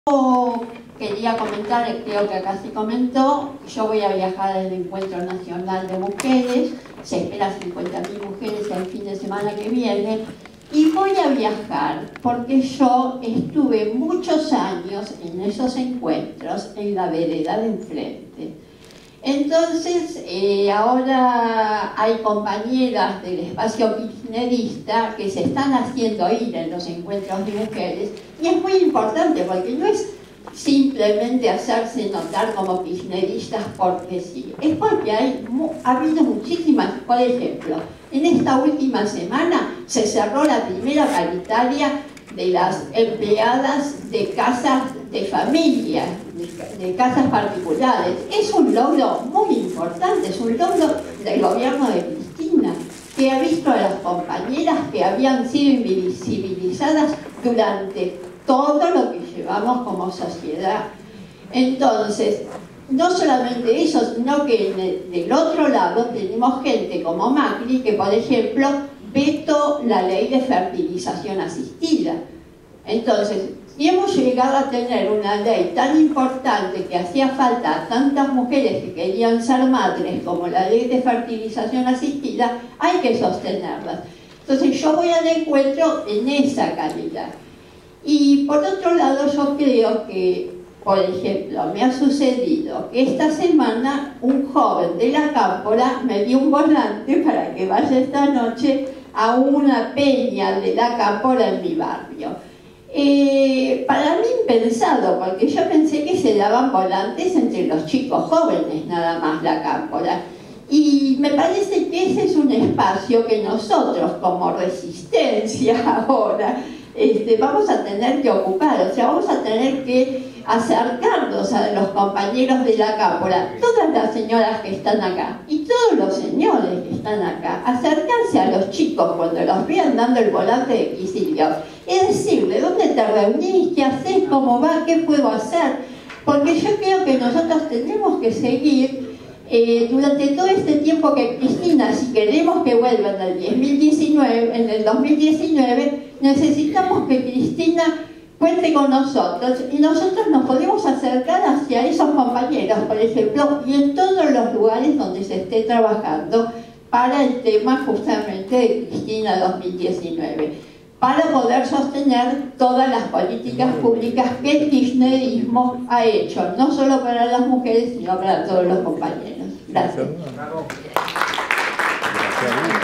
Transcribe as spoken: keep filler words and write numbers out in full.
Yo quería comentar, creo que acá se comentó, yo voy a viajar al Encuentro Nacional de Mujeres, se espera cincuenta mil mujeres el fin de semana que viene, y voy a viajar porque yo estuve muchos años en esos encuentros en la vereda de enfrente. Entonces, eh, ahora hay compañeras del espacio kirchnerista que se están haciendo ir en los encuentros de mujeres, y es muy importante porque no es simplemente hacerse notar como kirchneristas porque sí, es porque hay, ha habido muchísimas. Por ejemplo, en esta última semana se cerró la primera paritaria de las empleadas de casas de familia, de, de casas particulares. Es un logro muy importante, es un logro del gobierno de Cristina, que ha visto a las compañeras que habían sido invisibilizadas durante todo lo que llevamos como sociedad. Entonces, no solamente eso, sino que en el, del otro lado tenemos gente como Macri, que por ejemplo vetó la ley de fertilización asistida. Entonces, si hemos llegado a tener una ley tan importante que hacía falta a tantas mujeres que querían ser madres como la ley de fertilización asistida, hay que sostenerlas. Entonces yo voy al encuentro en esa calidad. Y por otro lado, yo creo que, por ejemplo, me ha sucedido que esta semana un joven de la Cámpora me dio un volante para que vaya esta noche a una peña de la Cámpora en mi barrio. Eh, para mí impensado, porque yo pensé que se daban volantes entre los chicos jóvenes, nada más la Cámpora. Y me parece que ese es un espacio que nosotros, como resistencia ahora, Este, vamos a tener que ocupar, o sea, vamos a tener que acercarnos a los compañeros de la Cámpora, todas las señoras que están acá y todos los señores que están acá, acercarse a los chicos cuando los vean dando el volante de Kicillof y decirle dónde te reunís, qué haces, cómo va, qué puedo hacer, porque yo creo que nosotros tenemos que seguir Eh, durante todo este tiempo que Cristina, si queremos que vuelva en el, dos mil diecinueve, en el dos mil diecinueve, necesitamos que Cristina cuente con nosotros, y nosotros nos podemos acercar hacia esos compañeros, por ejemplo, y en todos los lugares donde se esté trabajando para el tema justamente de Cristina dos mil diecinueve, para poder sostener todas las políticas públicas que el kirchnerismo ha hecho, no solo para las mujeres, sino para todos los compañeros. Gracias. Gracias.